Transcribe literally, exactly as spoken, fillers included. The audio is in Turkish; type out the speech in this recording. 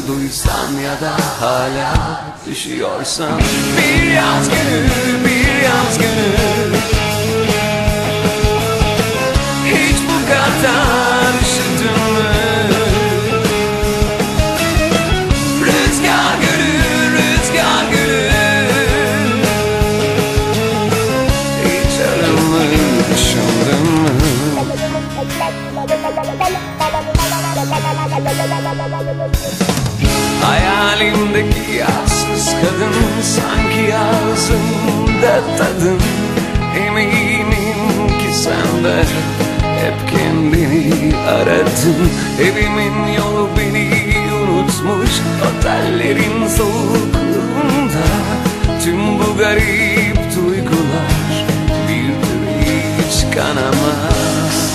duysan ya da hala düşüyorsan. Bir yaz günü, bir yaz günü, hiç bu kadar üşüdün mü? Rüzgar gülü, rüzgar gülü, hiç ölümü düşündün mü? Hayalimdeki yazsız kadın, sanki yazımda tadın. Eminim ki sen de hep kendini aradın. Evimin yolu beni unutmuş, otellerin soğukluğunda. Tüm bu garip duygular bir türlü hiç kanamaz.